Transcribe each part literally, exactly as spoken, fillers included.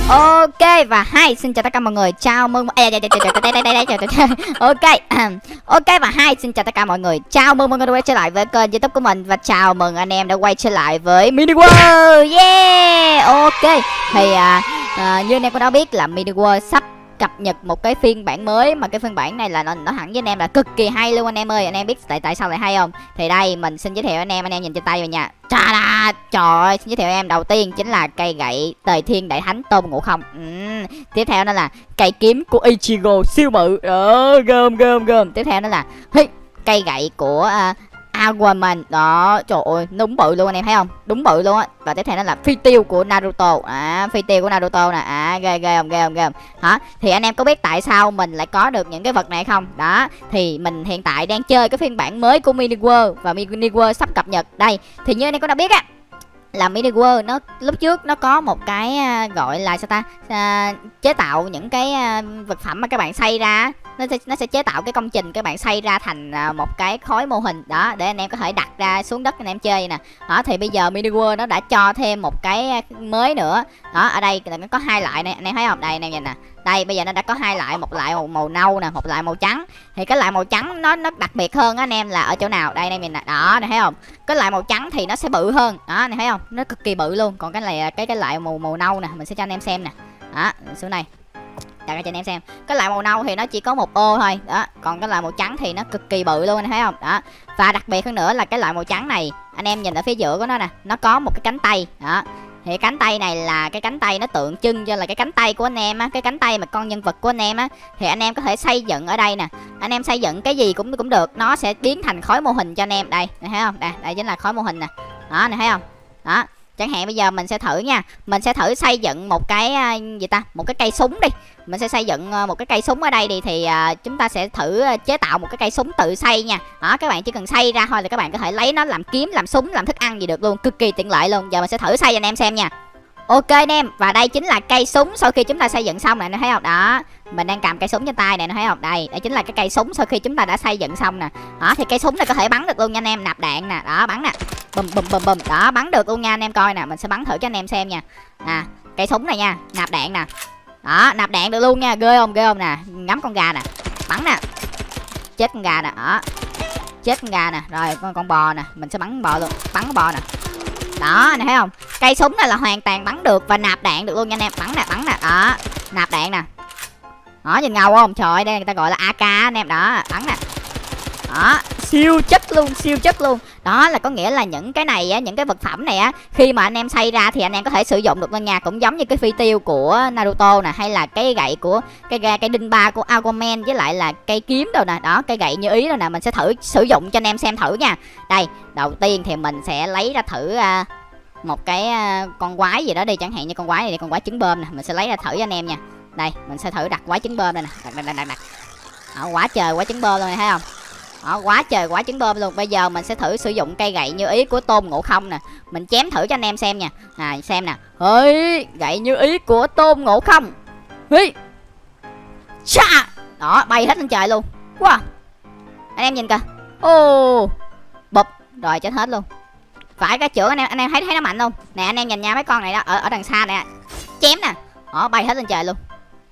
Ok và hai xin chào tất cả mọi người, chào mừng ok ok và hai xin chào tất cả mọi người, chào mừng mọi người đã quay trở lại với kênh YouTube của mình và chào mừng anh em đã quay trở lại với Mini World. Yeah, ok thì à, à, như anh em cũng đã biết là Mini World sắp cập nhật một cái phiên bản mới, mà cái phiên bản này là nó, nó hẳn với anh em là cực kỳ hay luôn anh em ơi. Anh em biết tại tại sao lại hay không? Thì đây mình xin giới thiệu anh em, anh em nhìn trên tay rồi nha. Ta-da! Trời ơi, xin giới thiệu em đầu tiên chính là cây gậy Tề Thiên Đại Thánh Tôn Ngộ Không. uhm. Tiếp theo đó là cây kiếm của Ichigo siêu bự. Ờ, gơm gơm gơm. Tiếp theo đó là hey, cây gậy của uh, Aquaman đó, trời ơi đúng bự luôn anh em thấy không, đúng bự luôn á. Và tiếp theo đó là phi tiêu của Naruto, à phi tiêu của Naruto nè, à ghê ghê không ghê không ghê không hả. Thì anh em có biết tại sao mình lại có được những cái vật này không? Đó thì mình hiện tại đang chơi cái phiên bản mới của Mini World và Mini World sắp cập nhật đây. Thì như anh em cũng đã biết á là Mini World nó lúc trước nó có một cái uh, gọi là sao ta, uh, chế tạo những cái uh, vật phẩm mà các bạn xây ra, nó sẽ, nó sẽ chế tạo cái công trình các bạn xây ra thành uh, một cái khối mô hình đó để anh em có thể đặt ra xuống đất anh em chơi nè. Đó thì bây giờ Mini World nó đã cho thêm một cái mới nữa. Đó ở đây nó có hai loại này anh em thấy không, đây anh em nhìn nè, đây bây giờ nó đã có hai loại, một loại màu, màu nâu nè, một loại màu trắng. Thì cái loại màu trắng nó nó đặc biệt hơn á anh em là ở chỗ nào, đây anh em nhìn nè, đó này thấy không, cái loại màu trắng thì nó sẽ bự hơn đó, này thấy không, nó cực kỳ bự luôn. Còn cái này cái cái loại màu màu nâu nè, mình sẽ cho anh em xem nè, đó xuống này đặt ra cho anh em xem. Cái loại màu nâu thì nó chỉ có một ô thôi đó, còn cái loại màu trắng thì nó cực kỳ bự luôn anh thấy không. Đó và đặc biệt hơn nữa là cái loại màu trắng này anh em nhìn ở phía giữa của nó nè, nó có một cái cánh tay đó. Thì cánh tay này là cái cánh tay nó tượng trưng cho là cái cánh tay của anh em á, cái cánh tay mà con nhân vật của anh em á. Thì anh em có thể xây dựng ở đây nè, anh em xây dựng cái gì cũng cũng được, nó sẽ biến thành khối mô hình cho anh em. Đây này thấy không, đây đây chính là khối mô hình nè, đó này thấy không. Đó chẳng hạn bây giờ mình sẽ thử nha, mình sẽ thử xây dựng một cái uh, gì ta, một cái cây súng đi. Mình sẽ xây dựng uh, một cái cây súng ở đây đi, thì uh, chúng ta sẽ thử uh, chế tạo một cái cây súng tự xây nha. Đó các bạn chỉ cần xây ra thôi là các bạn có thể lấy nó làm kiếm, làm súng, làm thức ăn gì được luôn, cực kỳ tiện lợi luôn. Giờ mình sẽ thử xây cho anh em xem nha. Ok anh em, và đây chính là cây súng sau khi chúng ta xây dựng xong này, nó thấy không. Đó mình đang cầm cây súng trên tay này, nó thấy không, đây đây chính là cái cây súng sau khi chúng ta đã xây dựng xong nè. Đó thì cây súng này có thể bắn được luôn nha anh em, nạp đạn nè, đó bắn nè, bùm bùm bùm bùm, đó bắn được luôn nha anh em coi nè. Mình sẽ bắn thử cho anh em xem nha. À cây súng này nha, nạp đạn nè, đó nạp đạn được luôn nha, ghê không ghê không nè. Ngắm con gà nè, bắn nè, chết con gà nè, đó chết con gà nè. Rồi con con bò nè, mình sẽ bắn bò luôn, bắn con bò nè. Đó này thấy không, cây súng này là hoàn toàn bắn được và nạp đạn được luôn nha anh em. Bắn nè, bắn nè, đó nạp đạn nè, đó nhìn ngầu không, trời ơi đây người ta gọi là a ca anh em. Đó bắn nè, đó siêu chất luôn, siêu chất luôn. Đó là có nghĩa là những cái này á, những cái vật phẩm này á, khi mà anh em xây ra thì anh em có thể sử dụng được luôn nha. Cũng giống như cái phi tiêu của Naruto nè, hay là cái gậy của cái cây đinh ba của Aquaman, với lại là cây kiếm đâu nè, đó cây gậy như ý đâu nè. Mình sẽ thử sử dụng cho anh em xem thử nha. Đây đầu tiên thì mình sẽ lấy ra thử uh, một cái uh, con quái gì đó đi, chẳng hạn như con quái này đi, con quái trứng bơm nè. Mình sẽ lấy ra thử cho anh em nha. Đây mình sẽ thử đặt quái trứng bơm đây nè, đặt đặt đặt đặt, đặt. Đó, quá trời quái trứng bơm luôn này thấy không. Đó, quá trời quả trứng bơm luôn. Bây giờ mình sẽ thử sử dụng cây gậy như ý của Tôn Ngộ Không nè. Mình chém thử cho anh em xem nha. À xem nè, ơi gậy như ý của Tôn Ngộ Không. Hi cha, đó bay hết lên trời luôn. Wow anh em nhìn kìa, ô bụp rồi chết hết luôn. Phải cái chưởng anh em, anh em thấy thấy nó mạnh không nè. Anh em nhìn nha, mấy con này đó ở, ở đằng xa nè, chém nè, đó bay hết lên trời luôn,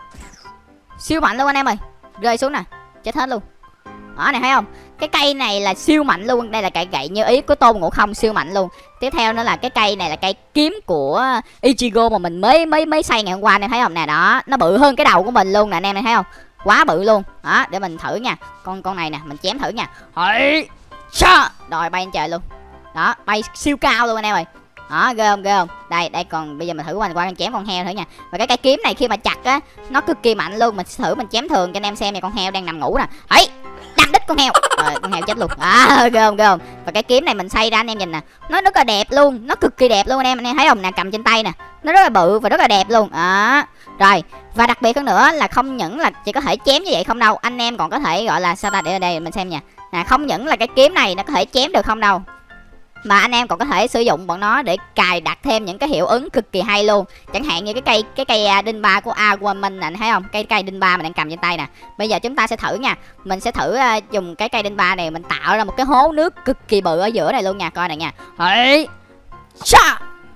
siêu mạnh luôn anh em ơi. Rơi xuống nè, chết hết luôn. Đó này thấy không, cái cây này là siêu mạnh luôn. Đây là cây gậy như ý của Tôn Ngộ Không, siêu mạnh luôn. Tiếp theo nữa là cái cây này là cây kiếm của Ichigo mà mình mới mới mới xây ngày hôm qua, anh em thấy không nè. Đó nó bự hơn cái đầu của mình luôn nè anh em thấy không, quá bự luôn. Đó để mình thử nha, con con này nè mình chém thử nha. Hỡi cha, rồi bay lên trời luôn, đó bay siêu cao luôn anh em ơi. Đó ghê không ghê không. Đây đây còn bây giờ mình thử qua qua chém con heo thử nha. Và cái cây kiếm này khi mà chặt á nó cực kỳ mạnh luôn. Mình thử mình chém thường cho anh em xem nha. Con heo đang nằm ngủ nè, ấy đâm đít con heo, rồi con heo chết luôn. À ghê không ghê không. Và cái kiếm này mình xây ra anh em nhìn nè, nó rất là đẹp luôn, nó cực kỳ đẹp luôn anh em. Anh em thấy không nè, cầm trên tay nè, nó rất là bự và rất là đẹp luôn. Đó rồi và đặc biệt hơn nữa là không những là chỉ có thể chém như vậy không đâu, anh em còn có thể gọi là sao ta, để ở đây mình xem nha. À, không những là cái kiếm này nó có thể chém được không đâu, mà anh em còn có thể sử dụng bọn nó để cài đặt thêm những cái hiệu ứng cực kỳ hay luôn. Chẳng hạn như cái cây cái cây đinh ba của Aquaman nè, anh thấy không, cây cây đinh ba mình đang cầm trên tay nè. Bây giờ chúng ta sẽ thử nha, mình sẽ thử uh, dùng cái cây đinh ba này mình tạo ra một cái hố nước cực kỳ bự ở giữa này luôn nha, coi này nha. Hỡi cha,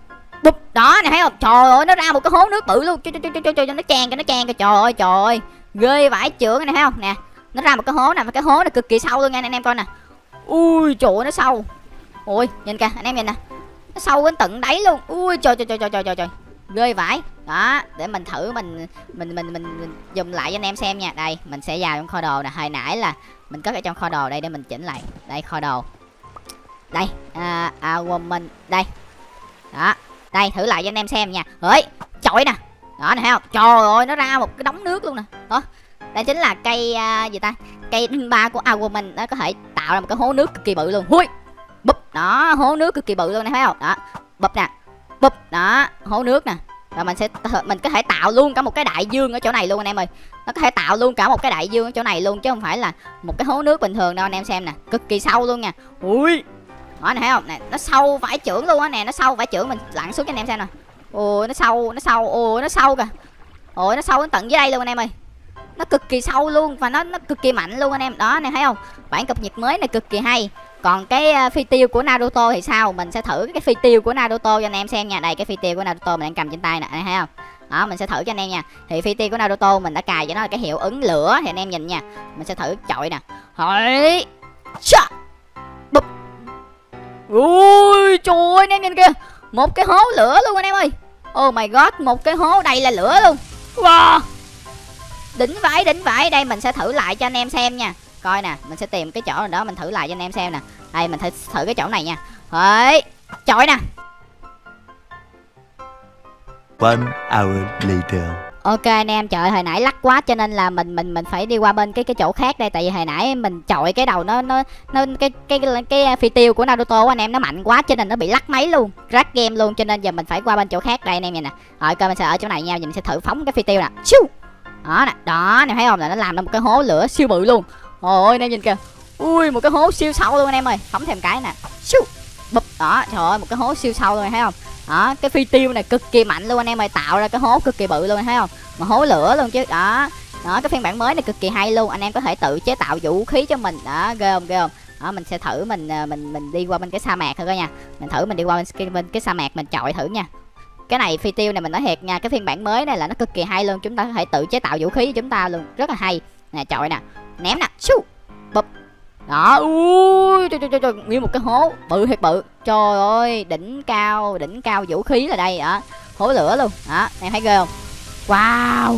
Bụp, đó này thấy không? Trời ơi, nó ra một cái hố nước bự luôn. Trời trời trời trời, nó chen cái nó chen cái. Trời ơi trời ơi. Ghê vãi chưởng này thấy không? Nè, nó ra một cái hố nè, và cái hố này cực kỳ sâu luôn nha anh em coi nè. Ui trời ơi, nó sâu. Ui, nhìn kìa, anh em nhìn nè. Nó sâu đến tận đáy luôn. Ui trời trời trời trời trời trời. Ghê vãi. Đó, để mình thử mình mình mình mình, mình dùng lại cho anh em xem nha. Đây, mình sẽ vào trong kho đồ nè. Hồi nãy là mình cất ở trong kho đồ đây để mình chỉnh lại. Đây kho đồ. Đây, à, à mình đây. Đó, đây thử lại cho anh em xem nha. Ơi, chọi nè. Đó này thấy không? Trời ơi, nó ra một cái đống nước luôn nè. Đó. Đây chính là cây uh, gì ta? Cây đinh ba của Aquaman, nó có thể tạo ra một cái hố nước cực kỳ bự luôn. Hui. Bụp, đó, hố nước cực kỳ bự luôn nè thấy không? Đó. Bụp nè. Bụp, đó, hố nước nè. Và mình sẽ mình có thể tạo luôn cả một cái đại dương ở chỗ này luôn anh em ơi. Nó có thể tạo luôn cả một cái đại dương ở chỗ này luôn, chứ không phải là một cái hố nước bình thường đâu anh em xem nè. Cực kỳ sâu luôn nha. Ui. Đó này thấy không? Nè, nó sâu vãi chưởng luôn á nè, nó sâu vãi chưởng, mình lặn xuống cho anh em xem nè. Ôi nó sâu, nó sâu, ôi nó sâu kìa. Ôi nó sâu đến tận dưới đây luôn anh em ơi. Nó cực kỳ sâu luôn và nó nó cực kỳ mạnh luôn anh em. Đó này thấy không? Bản cập nhật mới này cực kỳ hay. Còn cái uh, phi tiêu của Naruto thì sao? Mình sẽ thử cái phi tiêu của Naruto cho anh em xem nha. Đây cái phi tiêu của Naruto mình đang cầm trên tay nè, anh thấy không? Đó mình sẽ thử cho anh em nha. Thì phi tiêu của Naruto mình đã cài cho nó là cái hiệu ứng lửa, thì anh em nhìn nha. Mình sẽ thử chọi nè. Hỏi. Chà. Bụp. Ui trời ơi anh em nhìn kìa. Một cái hố lửa luôn anh em ơi. Oh my god, một cái hố đầy là lửa luôn. Wow. Đỉnh vãi, đỉnh vãi. Đây mình sẽ thử lại cho anh em xem nha. Coi nè, mình sẽ tìm cái chỗ nào đó mình thử lại cho anh em xem nè. Đây mình thử thử cái chỗ này nha. Đấy, chọi nè. One hour later. Ok anh em, trời hồi nãy lắc quá cho nên là mình mình mình phải đi qua bên cái cái chỗ khác đây, tại vì hồi nãy mình chọi cái đầu nó nó nó cái cái cái, cái phi tiêu của Naruto anh em nó mạnh quá cho nên nó bị lắc máy luôn, rác game luôn, cho nên giờ mình phải qua bên chỗ khác đây anh em nhìn nè. Rồi coi mình sẽ ở chỗ này nha, giờ mình sẽ thử phóng cái phi tiêu nè. Chiu. Đó nè, đó nè thấy không, là nó làm ra một cái hố lửa siêu bự luôn. Ôi anh em nhìn kìa. Ui một cái hố siêu sâu luôn anh em ơi, phóng thêm cái nè. Chiu. Bụp. Đó, trời ơi một cái hố siêu sâu luôn thấy không? Đó, cái phi tiêu này cực kỳ mạnh luôn anh em ơi, tạo ra cái hố cực kỳ bự luôn thấy không? Mà hố lửa luôn chứ. Đó. Đó, cái phiên bản mới này cực kỳ hay luôn, anh em có thể tự chế tạo vũ khí cho mình. Đó, ghê không, ghê không? Đó, mình sẽ thử mình mình mình đi qua bên cái sa mạc thôi coi nha. Mình thử mình đi qua bên cái, bên cái sa mạc mình chọi thử nha. Cái này phi tiêu này mình nói thiệt nha, cái phiên bản mới này là nó cực kỳ hay luôn, chúng ta có thể tự chế tạo vũ khí cho chúng ta luôn, rất là hay. Nè chọi nè, ném nè, su. Bụp. Đó, ui trời trời trời, nguyên một cái hố bự thiệt bự. Trời ơi, đỉnh cao, đỉnh cao vũ khí là đây đó. Hố lửa luôn. Đó, em thấy ghê không? Wow.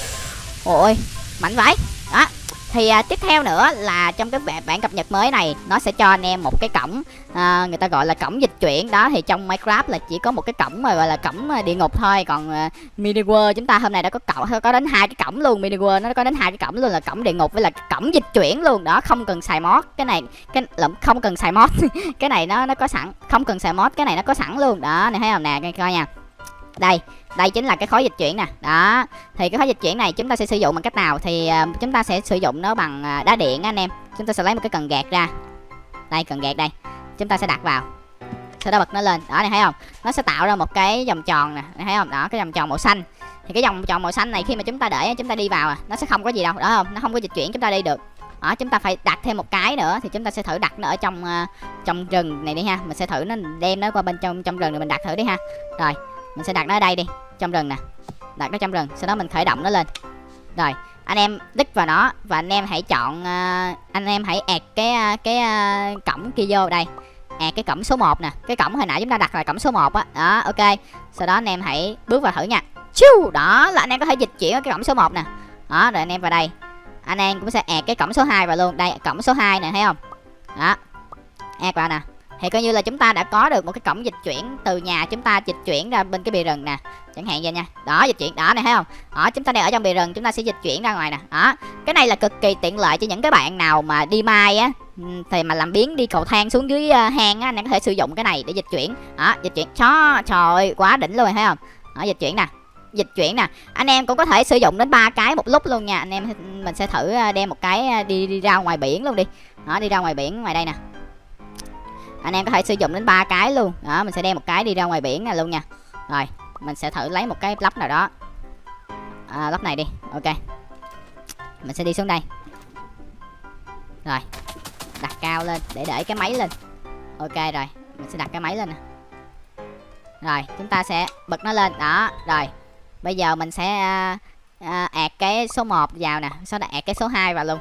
Ôi, mạnh vãi. Đó. Thì à, tiếp theo nữa là trong cái bản, bản cập nhật mới này nó sẽ cho anh em một cái cổng à, người ta gọi là cổng dịch chuyển. Đó thì trong Minecraft là chỉ có một cái cổng mà gọi là cổng địa ngục thôi, còn uh, mini world chúng ta hôm nay đã có cổng, có đến hai cái cổng luôn. Mini world nó có đến hai cái cổng luôn, là cổng địa ngục với là cổng dịch chuyển luôn. Đó, không cần xài mod. Cái này cái không cần xài mod. Cái này nó nó có sẵn, không cần xài mod, cái này nó có sẵn luôn. Đó, này thấy không nè, coi nha. Đây, đây chính là cái khối dịch chuyển nè. Đó, thì cái khối dịch chuyển này chúng ta sẽ sử dụng bằng cách nào? Thì uh, chúng ta sẽ sử dụng nó bằng uh, đá điện anh em. Chúng ta sẽ lấy một cái cần gạt ra. Đây, cần gạt đây. Chúng ta sẽ đặt vào. Sau đó bật nó lên. Đó này thấy không? Nó sẽ tạo ra một cái vòng tròn nè, này thấy không? Đó, cái vòng tròn màu xanh. Thì cái vòng tròn màu xanh này khi mà chúng ta để chúng ta đi vào à, nó sẽ không có gì đâu, đó không? Nó không có dịch chuyển chúng ta đi được. Đó, chúng ta phải đặt thêm một cái nữa, thì chúng ta sẽ thử đặt nó ở trong uh, trong rừng này đi ha. Mình sẽ thử nó đem nó qua bên trong trong rừng rồi mình đặt thử đi ha. Rồi, mình sẽ đặt nó ở đây đi, trong rừng nè. Đặt nó trong rừng, sau đó mình khởi động nó lên. Rồi, anh em đích vào nó và anh em hãy chọn uh, anh em hãy ẹt cái uh, cái uh, cổng kia vô đây. ẹt cái cổng số một nè, cái cổng hồi nãy chúng ta đặt là cổng số một á. Đó, ok. Sau đó anh em hãy bước vào thử nha. Chiu, đó là anh em có thể dịch chuyển ở cái cổng số một nè. Đó, rồi anh em vào đây. Anh em cũng sẽ ẹt cái cổng số hai vào luôn. Đây, cổng số hai nè, thấy không? Đó. ẹt vào nè. Thì coi như là chúng ta đã có được một cái cổng dịch chuyển từ nhà chúng ta dịch chuyển ra bên cái bìa rừng nè, chẳng hạn vậy nha. Đó, dịch chuyển đó này thấy không? Đó, chúng ta đang ở trong bìa rừng, chúng ta sẽ dịch chuyển ra ngoài nè. Đó, cái này là cực kỳ tiện lợi cho những cái bạn nào mà đi mai á, thì mà làm biến đi cầu thang xuống dưới uh, hang á, anh em có thể sử dụng cái này để dịch chuyển. Đó, dịch chuyển chó, trời ơi, quá đỉnh luôn thấy không? Đó, dịch chuyển nè, dịch chuyển nè. Anh em cũng có thể sử dụng đến ba cái một lúc luôn nha. Anh em mình sẽ thử đem một cái đi đi ra ngoài biển luôn đi. Đó, đi ra ngoài biển ngoài đây nè. Anh em có thể sử dụng đến ba cái luôn. Đó, mình sẽ đem một cái đi ra ngoài biển này luôn nha. Rồi, mình sẽ thử lấy một cái lắp nào đó. À, lắp này đi. Ok. Mình sẽ đi xuống đây. Rồi. Đặt cao lên để để cái máy lên. Ok rồi, mình sẽ đặt cái máy lên nè. Rồi chúng ta sẽ bật nó lên đó. Rồi bây giờ mình sẽ à, à, add cái số một vào nè, sau đó add cái số hai vào luôn.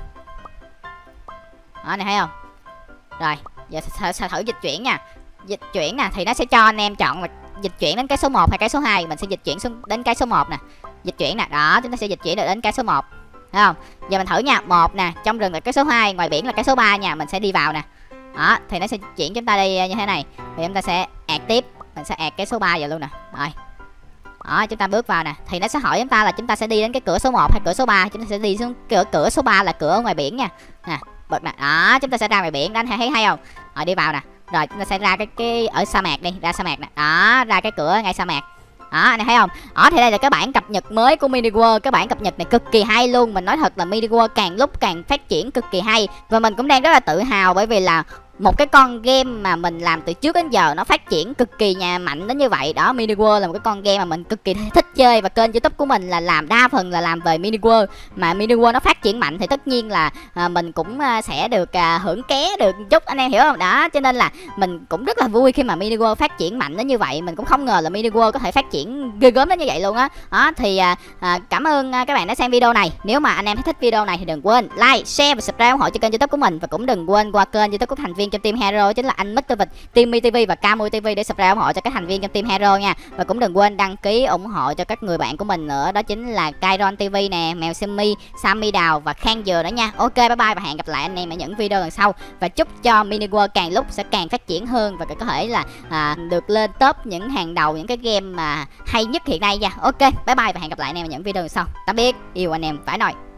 Đó này thấy không? Rồi giờ sẽ, sẽ thử dịch chuyển nha. Dịch chuyển nè thì nó sẽ cho anh em chọn là dịch chuyển đến cái số một hay cái số hai. Mình sẽ dịch chuyển xuống đến cái số một nè. Dịch chuyển nè, đó chúng ta sẽ dịch chuyển được đến cái số một. Thấy không? Giờ mình thử nha, một nè, trong rừng là cái số hai, ngoài biển là cái số ba nha, mình sẽ đi vào nè. Đó, thì nó sẽ chuyển chúng ta đi như thế này. Thì chúng ta sẽ add tiếp, mình sẽ add cái số ba vào luôn nè. Rồi. Đó, chúng ta bước vào nè, thì nó sẽ hỏi chúng ta là chúng ta sẽ đi đến cái cửa số một hay cửa số ba. Chúng ta sẽ đi xuống cửa cửa số ba là cửa ngoài biển nha. Nè, bật nè. Đó, chúng ta sẽ ra ngoài biển, đánh thấy hay không? Rồi đi vào nè. Rồi chúng ta sẽ ra cái cái ở sa mạc đi, ra sa mạc nè. Đó, ra cái cửa ngay sa mạc. Đó, anh thấy không? Đó thì đây là cái bản cập nhật mới của Mini World. Cái bản cập nhật này cực kỳ hay luôn. Mình nói thật là Mini World càng lúc càng phát triển cực kỳ hay. Và mình cũng đang rất là tự hào bởi vì là một cái con game mà mình làm từ trước đến giờ nó phát triển cực kỳ nhà mạnh đến như vậy. Đó, Mini World là một cái con game mà mình cực kỳ thích chơi. Và kênh YouTube của mình là làm đa phần là làm về Mini World. Mà Mini World nó phát triển mạnh thì tất nhiên là à, mình cũng à, sẽ được à, hưởng ké được chút, anh em hiểu không? Đó, cho nên là mình cũng rất là vui khi mà Mini World phát triển mạnh đến như vậy. Mình cũng không ngờ là Mini World có thể phát triển ghê gớm đến như vậy luôn á. Đó. Đó thì à, à, cảm ơn à, các bạn đã xem video này. Nếu mà anh em thấy thích video này thì đừng quên like, share và subscribe ủng hộ cho kênh YouTube của mình. Và cũng đừng quên qua kênh YouTube của thành viên trong Team Hero chính là anh mít tơ Vịt, Timmy ti vi và Camui ti vi để subscribe ủng hộ cho các thành viên trong Team Hero nha. Và cũng đừng quên đăng ký ủng hộ cho các người bạn của mình nữa, đó chính là Kairon ti vi nè, Mèo Simmy, Sammy Đào và Khang Dừa nữa nha. Ok, bye bye và hẹn gặp lại anh em ở những video lần sau. Và chúc cho Mini World càng lúc sẽ càng phát triển hơn và có thể là à, được lên top những hàng đầu những cái game mà hay nhất hiện nay nha. Ok, bye bye và hẹn gặp lại anh em ở những video lần sau. Tạm biệt, yêu anh em phải nói.